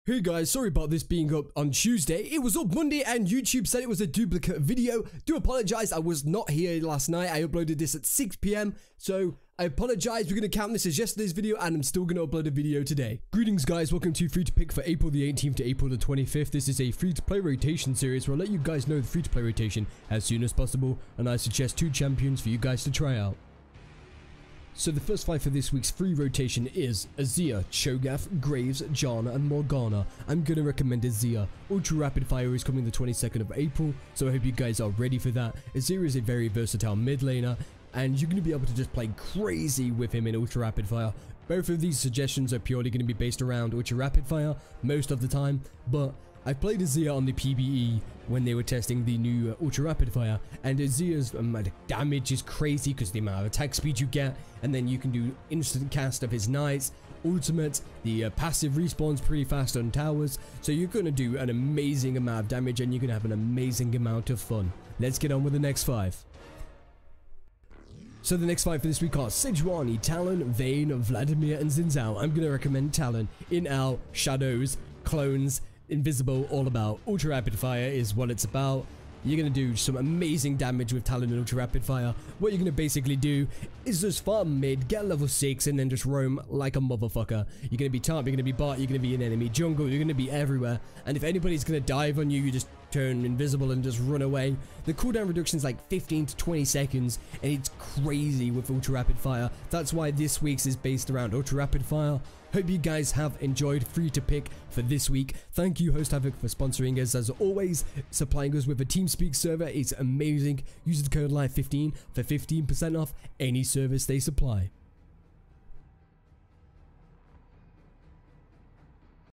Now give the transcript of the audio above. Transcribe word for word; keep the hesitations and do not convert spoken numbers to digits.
Hey guys, sorry about this being up on Tuesday. It was up Monday and YouTube said it was a duplicate video. Do apologize, I was not here last night. I uploaded this at six p m So I apologize. We're going to count this as yesterday's video and I'm still going to upload a video today. Greetings guys, welcome to Free to Pick for April the eighteenth to April the twenty-fifth. This is a free to play rotation series where I'll let you guys know the free to play rotation as soon as possible. And I suggest two champions for you guys to try out. So the first five for this week's free rotation is Azir, Cho'Gath, Graves, John, and Morgana. I'm gonna recommend Azir. Ultra Rapid Fire is coming the twenty-second of April, so I hope you guys are ready for that. Azir is a very versatile mid laner, and you're gonna be able to just play crazy with him in Ultra Rapid Fire. Both of these suggestions are purely gonna be based around Ultra Rapid Fire most of the time, but I played Azir on the P B E when they were testing the new uh, Ultra Rapid Fire, and Azir's um, damage is crazy because the amount of attack speed you get, and then you can do instant cast of his knights, ultimate, the uh, passive respawns pretty fast on towers, so you're going to do an amazing amount of damage and you're going to have an amazing amount of fun. Let's get on with the next five. So the next five for this week are Sejuani, Talon, Vayne, Vladimir, and Xin Zhao. I'm going to recommend Talon, In Out, Shadows, Clones, Invisible, all about. Ultra Rapid Fire is what it's about. You're going to do some amazing damage with Talon and Ultra Rapid Fire. What you're going to basically do is just farm mid, get level six, and then just roam like a motherfucker. You're going to be top, you're going to be bot, you're going to be an enemy jungle, you're going to be everywhere. And if anybody's going to dive on you, you just turn invisible and just run away. The cooldown reduction is like fifteen to twenty seconds, and it's crazy with Ultra Rapid Fire. That's why this week's is based around Ultra Rapid Fire. Hope you guys have enjoyed Free to Pick for this week. Thank you Host Havoc for sponsoring us as always, supplying us with a TeamSpeak server. It's amazing. Use the code live fifteen for fifteen percent off any service they supply.